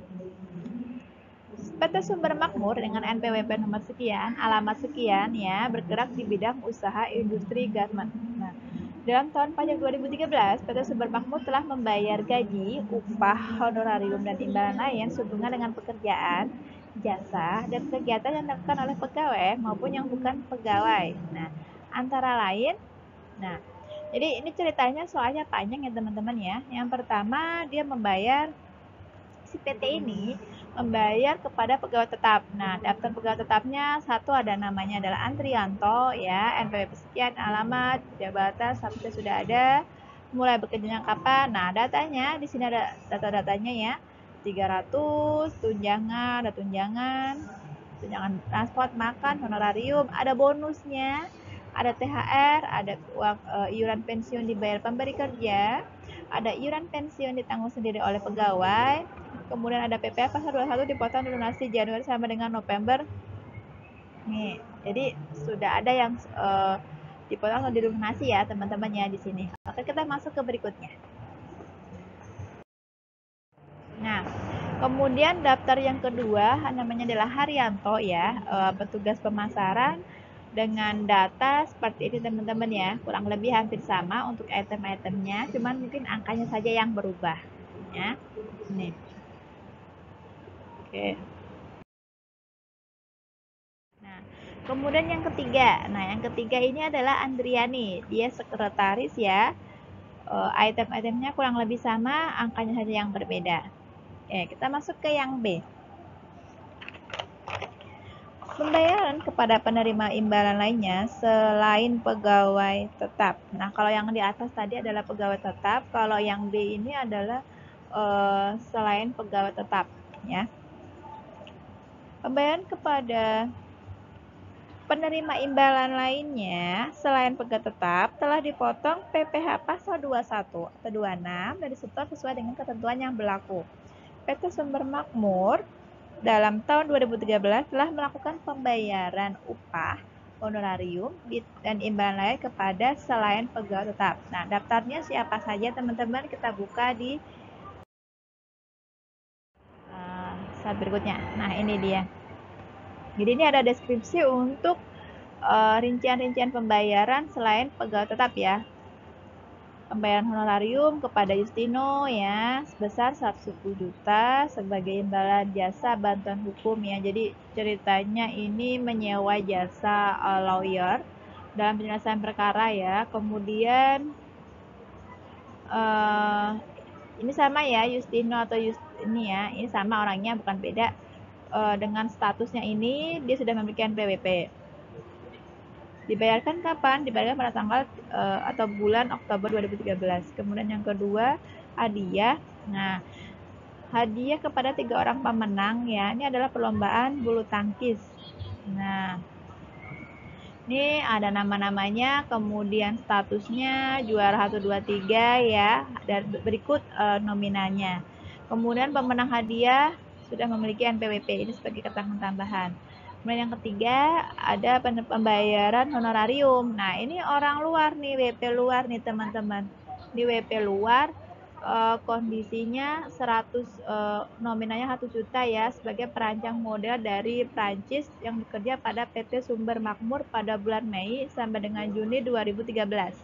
PT Sumber Makmur dengan NPWP nomor sekian, alamat sekian ya, bergerak di bidang usaha industri garment. Nah, dalam tahun pajak 2013, PT Sumber Makmur telah membayar gaji, upah, honorarium, dan imbalan lain sehubungan dengan pekerjaan, jasa, dan kegiatan yang dilakukan oleh pegawai maupun yang bukan pegawai. Nah, antara lain, nah, jadi ini ceritanya soalnya panjang ya teman-teman ya. Yang pertama, dia membayar si PT ini membayar kepada pegawai tetap. Nah, daftar pegawai tetapnya satu ada namanya adalah Andrianto ya, NPWP sekian, alamat, jabatan, statusnya sudah ada, mulai bekerjanya kapan. Nah, datanya di sini ada data-datanya ya. 300 tunjangan, ada tunjangan transport, makan, honorarium, ada bonusnya, ada THR, ada uang iuran pensiun dibayar pemberi kerja, ada iuran pensiun ditanggung sendiri oleh pegawai, kemudian ada PPh pasal 21 dipotong donasi Januari sama dengan November. Nih, jadi sudah ada yang dipotong atau donasi ya teman-teman ya di sini. Oke, kita masuk ke berikutnya. Nah, kemudian daftar yang kedua namanya adalah Haryanto ya, petugas pemasaran dengan data seperti ini teman-teman ya, kurang lebih hampir sama untuk item-itemnya, cuman mungkin angkanya saja yang berubah ya. Nih. Oke. Nah, kemudian yang ketiga. Nah, yang ketiga ini adalah Andriani. Dia sekretaris ya. Item-itemnya kurang lebih sama, angkanya saja yang berbeda. Oke, kita masuk ke yang B. Pembayaran kepada penerima imbalan lainnya selain pegawai tetap. Nah, kalau yang di atas tadi adalah pegawai tetap, kalau yang B ini adalah selain pegawai tetap, ya. Pembayaran kepada penerima imbalan lainnya selain pegawai tetap telah dipotong PPh pasal 21 atau 26 dan disetor sesuai dengan ketentuan yang berlaku. PT Sumber Makmur dalam tahun 2013 telah melakukan pembayaran upah, honorarium, dan imbalan lain kepada selain pegawai tetap. Nah, daftarnya siapa saja teman-teman kita buka di slide berikutnya. Nah, ini dia. Jadi ini ada deskripsi untuk rincian-rincian pembayaran selain pegawai tetap ya. Pembayaran honorarium kepada Justino ya sebesar 110 juta sebagai imbalan jasa bantuan hukum ya. Jadi ceritanya ini menyewa jasa lawyer dalam penyelesaian perkara ya. Kemudian ini sama ya, Justino atau ini ya, ini sama orangnya bukan beda. Dengan statusnya ini dia sudah memiliki NPWP. Dibayarkan kapan? Dibayarkan pada tanggal atau bulan Oktober 2013. Kemudian yang kedua, hadiah. Nah, hadiah kepada 3 orang pemenang ya. Ini adalah perlombaan bulu tangkis. Nah, Ini ada nama-namanya, kemudian statusnya juara 1, 2, 3 ya, dan berikut nominalnya. Kemudian pemenang hadiah sudah memiliki NPWP, ini sebagai keterangan tambahan. Kemudian yang ketiga ada pembayaran honorarium. Nah ini orang luar nih, WP luar nih teman-teman. Di WP luar kondisinya 100 nominalnya 1 juta ya, sebagai perancang model dari Prancis yang bekerja pada PT Sumber Makmur pada bulan Mei sampai dengan Juni 2013.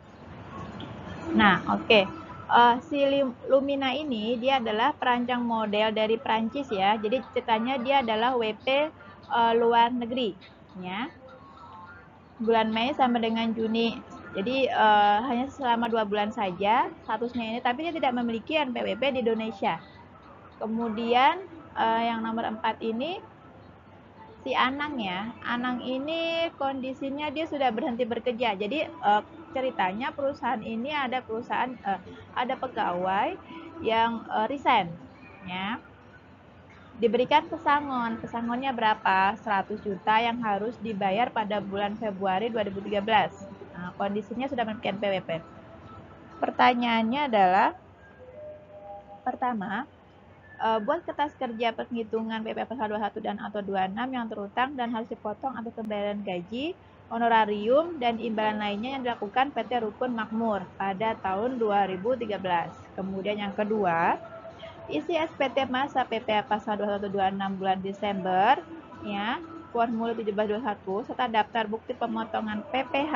Nah, oke. Si Lumina ini dia adalah perancang model dari Prancis ya. Jadi ceritanya dia adalah WP luar negeri ya. Bulan Mei sampai dengan Juni. Jadi hanya selama 2 bulan saja statusnya ini, tapi dia tidak memiliki NPWP di Indonesia. Kemudian yang nomor 4 ini si Anang ya. Anang ini kondisinya dia sudah berhenti bekerja. Jadi ceritanya perusahaan ini ada ada pegawai yang resign ya. Diberikan pesangon. Pesangonnya berapa? 100 juta yang harus dibayar pada bulan Februari 2013. Nah, kondisinya sudah memiliki NPWP. Pertanyaannya adalah, pertama, buat kertas kerja penghitungan PP pasal 21 dan atau 26 yang terutang dan harus dipotong atas pembayaran gaji, honorarium, dan imbalan lainnya yang dilakukan PT Rukun Makmur pada tahun 2013. Kemudian yang kedua, isi SPT masa PP pasal 2126 bulan Desember ya, formulir 1721 serta daftar bukti pemotongan PPh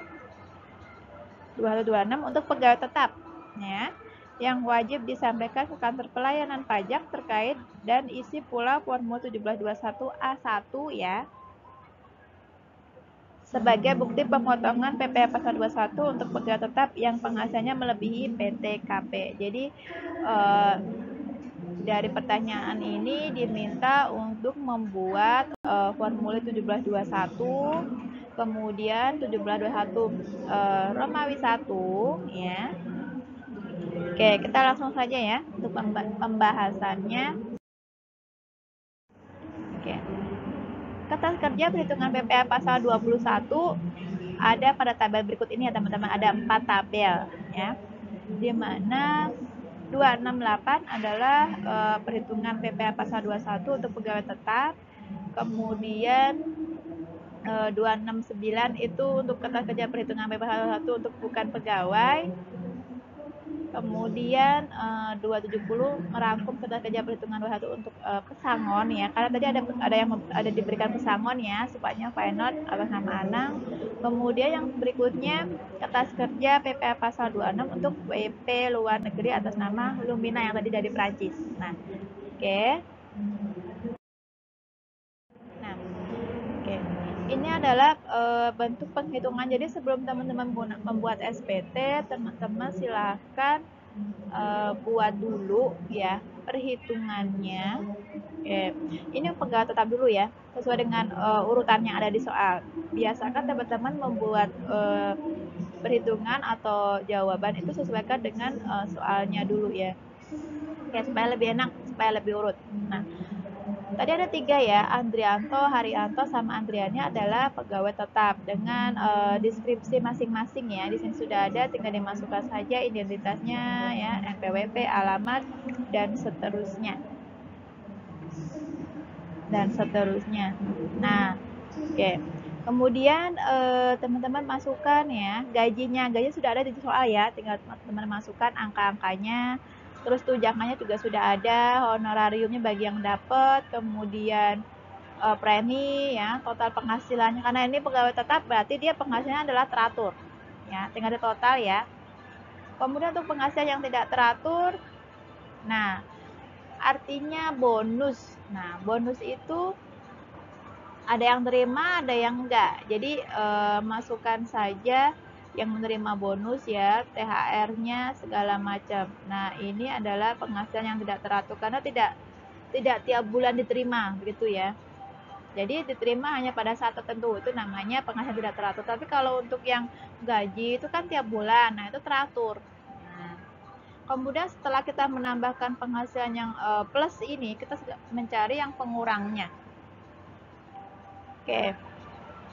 2126 untuk pegawai tetap ya, yang wajib disampaikan ke kantor pelayanan pajak terkait, dan isi pula formulir 1721A1 ya, sebagai bukti pemotongan PPh pasal 21 untuk pegawai tetap yang penghasilannya melebihi PTKP. Jadi dari pertanyaan ini diminta untuk membuat formulir 1721, kemudian 1721 Romawi 1 ya. Oke, kita langsung saja ya untuk pembahasannya. Oke. Kertas kerja perhitungan PPh pasal 21 ada pada tabel berikut ini ya teman-teman, ada 4 tabel ya. Di mana 268 adalah perhitungan PPh pasal 21 untuk pegawai tetap. Kemudian 269 itu untuk kertas kerja perhitungan PPh pasal 21 untuk bukan pegawai. Kemudian 270 merangkum kertas kerja perhitungan 21 untuk pesangon ya. Karena tadi ada diberikan pesangon ya, sifatnya final atas nama Anang. Kemudian yang berikutnya kertas kerja PPh pasal 26 untuk WP luar negeri atas nama Lumina yang tadi dari Prancis. Nah, oke. Nah, oke. Ini adalah bentuk penghitungan. Jadi sebelum teman-teman membuat SPT, teman-teman silahkan buat dulu ya perhitungannya. Oke. Ini pegawai tetap dulu ya, sesuai dengan urutan yang ada di soal. Biasakan teman-teman membuat perhitungan atau jawaban itu sesuaikan dengan soalnya dulu ya. Oke, supaya lebih enak, supaya lebih urut. Nah, tadi ada 3 ya, Andrianto, Haryanto, sama Andriani adalah pegawai tetap dengan deskripsi masing-masing ya. Di sini sudah ada, tinggal dimasukkan saja identitasnya ya, NPWP, alamat, dan seterusnya. Nah, oke. Kemudian teman-teman masukkan ya gajinya. Gaji sudah ada di soal ya, tinggal teman-teman masukkan angka-angkanya. Terus tunjangannya juga sudah ada, honorariumnya bagi yang dapat, kemudian premi ya, total penghasilannya. Karena ini pegawai tetap berarti dia penghasilannya adalah teratur. Ya, tinggal di total ya. Kemudian untuk penghasilan yang tidak teratur, nah artinya bonus. Nah, bonus itu ada yang terima, ada yang enggak. Jadi masukkan saja yang menerima bonus ya, THR-nya segala macam. Nah, ini adalah penghasilan yang tidak teratur karena tidak tiap bulan diterima, begitu ya. Jadi diterima hanya pada saat tertentu, itu namanya penghasilan tidak teratur. Tapi kalau untuk yang gaji itu kan tiap bulan, nah itu teratur. Nah, kemudian setelah kita menambahkan penghasilan yang plus ini, kita mencari yang pengurangnya. Oke.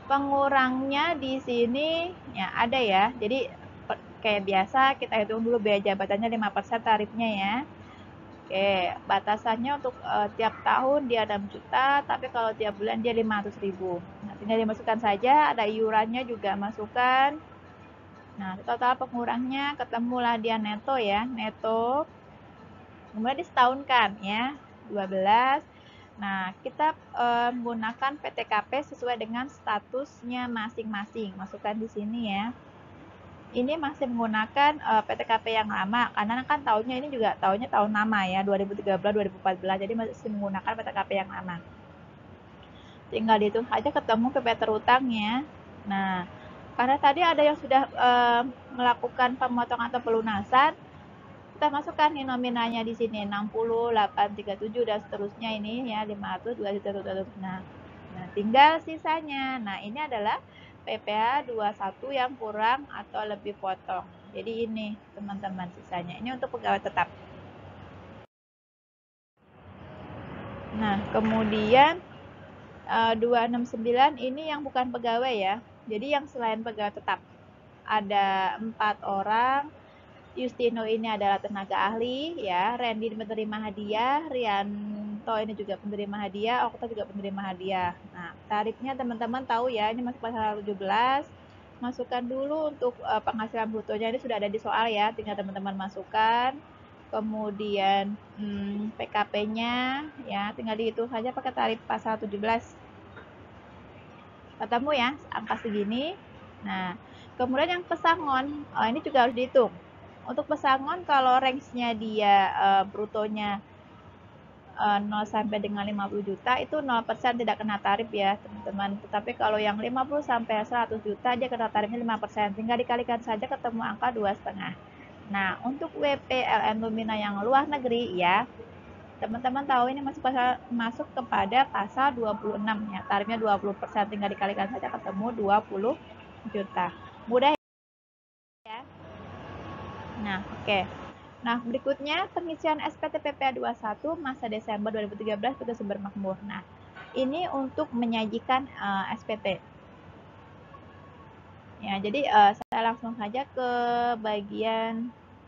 Pengurangnya di sini ya ada ya. Jadi kayak biasa kita hitung dulu biaya jabatannya 5% tarifnya ya. Oke, batasannya untuk tiap tahun dia 6 juta, tapi kalau tiap bulan dia 500.000. Nah, tinggal dimasukkan saja, ada iurannya juga masukkan. Nah, total pengurangnya ketemulah dia neto ya, neto. Kemudian disetahunkan ya, 12. Nah, kita menggunakan PTKP sesuai dengan statusnya masing-masing. Masukkan di sini ya. Ini masih menggunakan PTKP yang lama karena kan tahunnya ini juga tahunnya tahun lama ya, 2013 2014, jadi masih menggunakan PTKP yang lama. Tinggal dihitung saja ketemu PP terutangnya. Nah, karena tadi ada yang sudah melakukan pemotongan atau pelunasan, kita masukkan nih nominalnya di sini 60, 837 dan seterusnya ini ya 500 juga seterusnya. Nah, tinggal sisanya. Nah, ini adalah PPh 21 yang kurang atau lebih potong. Jadi ini teman-teman sisanya. Ini untuk pegawai tetap. Nah, kemudian 269 ini yang bukan pegawai ya. Jadi yang selain pegawai tetap. Ada 4 orang. Justino ini adalah tenaga ahli ya. Randy penerima hadiah, Rianto ini juga penerima hadiah, Okta juga penerima hadiah. Nah, tarifnya teman-teman tahu ya, ini masuk pasal 17. Masukkan dulu untuk penghasilan brutonya, ini sudah ada di soal ya, tinggal teman-teman masukkan. Kemudian PKP-nya ya, tinggal dihitung saja pakai tarif pasal 17. Ketemu ya, angka segini. Nah, kemudian yang pesangon, ini juga harus dihitung. Untuk pesangon kalau range-nya dia brutonya 0 sampai dengan 50 juta itu 0% tidak kena tarif ya teman-teman. Tetapi kalau yang 50 sampai 100 juta dia kena tarifnya 5%. Tinggal dikalikan saja ketemu angka 2,5. Nah, untuk WPLN Lumina yang luar negeri ya, teman-teman tahu ini masuk kepada pasal 26 ya. Tarifnya 20%, tinggal dikalikan saja ketemu 20 juta. Mudah ya. Nah, oke. Nah, berikutnya pengisian SPT PPh 21 masa Desember 2013 pada sumber makmur. Nah, ini untuk menyajikan SPT. Ya, jadi saya langsung saja ke bagian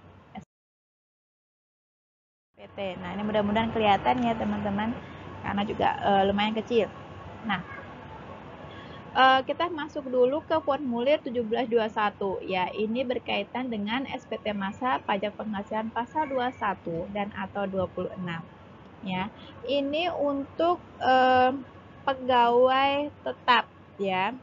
SPT. Nah, ini mudah-mudahan kelihatan ya teman-teman, karena juga lumayan kecil. Nah, kita masuk dulu ke formulir 1721 ya, ini berkaitan dengan SPT masa pajak penghasilan pasal 21 dan atau 26 ya. Ini untuk pegawai tetap ya.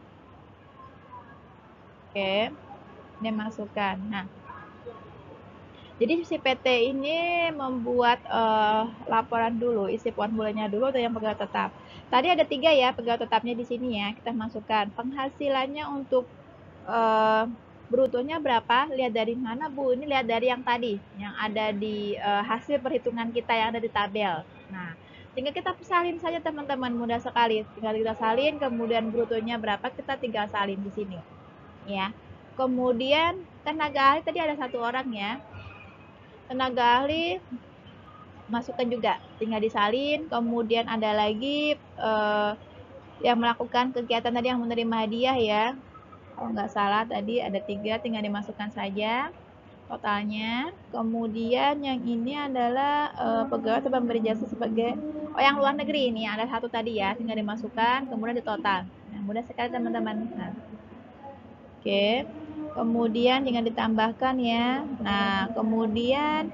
Oke, ini masukkan. Nah, jadi si PT ini membuat laporan dulu, isi formulirnya dulu untuk yang pegawai tetap. Tadi ada 3 ya pegawai tetapnya di sini ya, kita masukkan. Penghasilannya untuk brutonya berapa? Lihat dari mana Bu? Ini lihat dari yang tadi, yang ada di hasil perhitungan kita yang ada di tabel. Nah, tinggal kita salin saja teman-teman, mudah sekali. Tinggal kita salin, kemudian brutonya berapa kita tinggal salin di sini. Ya. Kemudian tenaga ahli tadi ada 1 orang ya. Tenaga ahli masukkan juga, tinggal disalin. Kemudian ada lagi yang melakukan kegiatan tadi yang menerima hadiah ya. Kalau nggak salah tadi ada 3, tinggal dimasukkan saja totalnya. Kemudian yang ini adalah pegawai atau pemberi jasa sebagai yang luar negeri, ini ada 1 tadi ya, tinggal dimasukkan kemudian ditotal. Nah, mudah sekali teman-teman. Nah, oke, kemudian tinggal ditambahkan ya. Nah, kemudian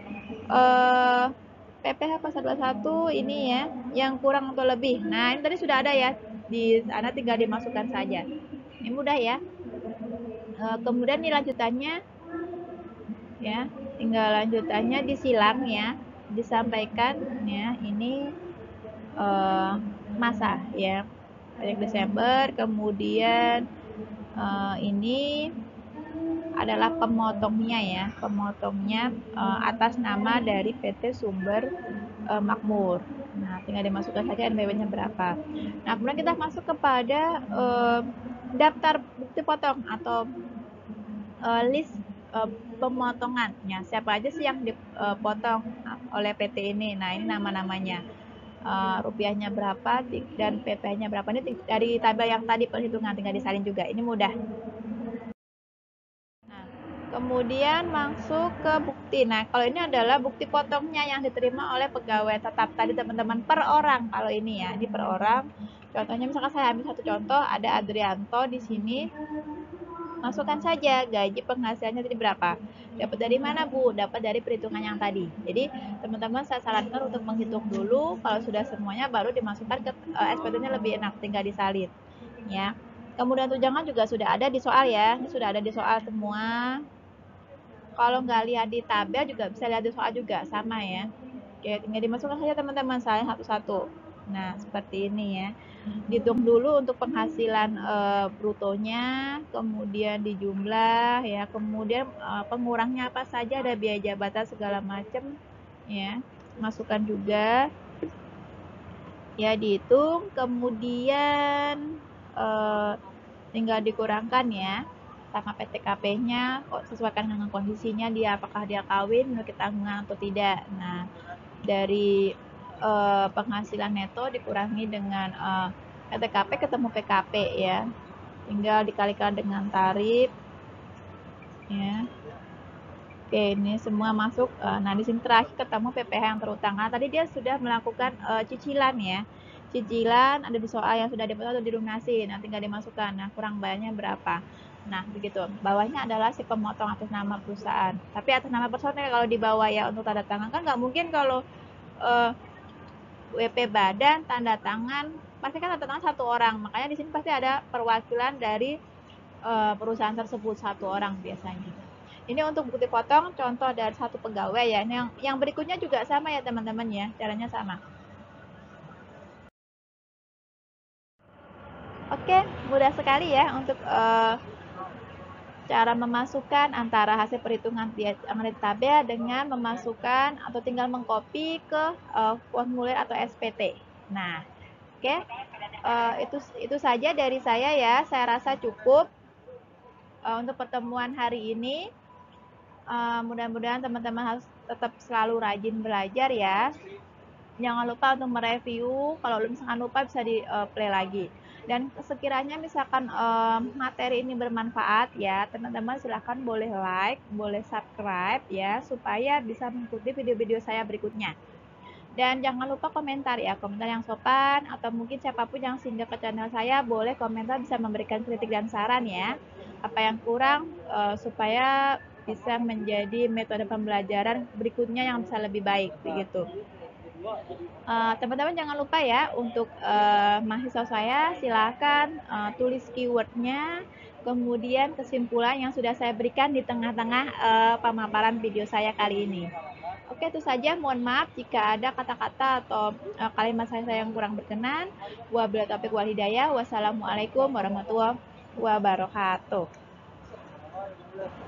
PPh pasal 21 ini ya, yang kurang atau lebih. Nah, ini tadi sudah ada ya, di sana tinggal dimasukkan saja. Ini mudah ya. Kemudian ini lanjutannya ya, tinggal lanjutannya disilang ya, disampaikan ya, ini masa ya, pajak Desember. Kemudian ini adalah pemotongnya ya, pemotongnya atas nama dari PT Sumber Makmur. Nah, tinggal dimasukkan saja NPWP-nya berapa. Nah, kemudian kita masuk kepada daftar bukti potong atau list pemotongan. Ya, siapa aja sih yang dipotong oleh PT ini. Nah, ini nama-namanya. rupiahnya berapa dan PPh-nya berapa. Ini dari tabel yang tadi perhitungan, tinggal disalin juga. Ini mudah. Nah, kemudian masuk ke bukti. Nah, kalau ini adalah bukti potongnya yang diterima oleh pegawai tetap tadi teman-teman, per orang. Kalau ini ya, ini per orang. Contohnya misalkan saya ambil satu contoh, ada Adrianto di sini. Masukkan saja gaji penghasilannya tadi berapa. Dapat dari mana, Bu? Dapat dari perhitungan yang tadi. Jadi, teman-teman saya sarankan untuk menghitung dulu. Kalau sudah semuanya baru dimasukkan ke SPT-nya, lebih enak, tinggal disalin. Ya. Kemudian tunjangan juga sudah ada di soal ya. Ini sudah ada di soal semua. Kalau nggak lihat di tabel juga bisa lihat di soal juga, sama ya. Oke, tinggal dimasukkan saja teman-teman, salin satu-satu. Nah, seperti ini ya. Dihitung dulu untuk penghasilan brutonya, kemudian dijumlah ya, kemudian pengurangnya apa saja, ada biaya jabatan segala macam ya. Masukkan juga. Ya, dihitung, kemudian tinggal dikurangkan ya sama PTKP-nya, sesuaikan dengan kondisinya, dia apakah dia kawin, memiliki tanggungan atau tidak. Nah, dari penghasilan neto dikurangi dengan PTKP ketemu PKP ya, tinggal dikalikan dengan tarif ya. Oke, ini semua masuk. Nah, di sini terakhir ketemu PPh yang terutang. Nah, tadi dia sudah melakukan cicilan ya. Cicilan ada di soal yang sudah dipotong atau dilunasi. Nah, tinggal dimasukkan. Nah, kurang bayarnya berapa. Nah, begitu. Bawahnya adalah si pemotong atas nama perusahaan. Tapi atas nama personel kalau di bawah ya untuk tanda tangan kan nggak mungkin kalau WP badan tanda tangan pasti kan tanda tangan satu orang. Makanya di sini pasti ada perwakilan dari perusahaan tersebut, satu orang biasanya. Ini untuk bukti potong contoh dari satu pegawai ya. Ini yang berikutnya juga sama ya teman-teman ya, caranya sama. Oke, mudah sekali ya untuk cara memasukkan antara hasil perhitungan di tabel dengan memasukkan atau tinggal mengcopy ke formulir atau SPT. Nah, oke, itu saja dari saya ya. Saya rasa cukup untuk pertemuan hari ini. Mudah-mudahan teman-teman harus tetap selalu rajin belajar ya. Jangan lupa untuk mereview, kalau misalkan lupa bisa di play lagi. Dan sekiranya misalkan materi ini bermanfaat ya, teman-teman silahkan boleh like, boleh subscribe ya, supaya bisa mengikuti video-video saya berikutnya. Dan jangan lupa komentar ya, komentar yang sopan, atau mungkin siapapun yang singgah ke channel saya boleh komentar, bisa memberikan kritik dan saran ya. Apa yang kurang supaya bisa menjadi metode pembelajaran berikutnya yang bisa lebih baik begitu. Teman-teman jangan lupa ya untuk mahasiswa saya silakan tulis keywordnya, kemudian kesimpulan yang sudah saya berikan di tengah-tengah pemaparan video saya kali ini. Oke, itu saja. Mohon maaf jika ada kata-kata atau kalimat saya yang kurang berkenan. Wabillahi taufiq wal hidayah. Wassalamualaikum warahmatullahi wabarakatuh.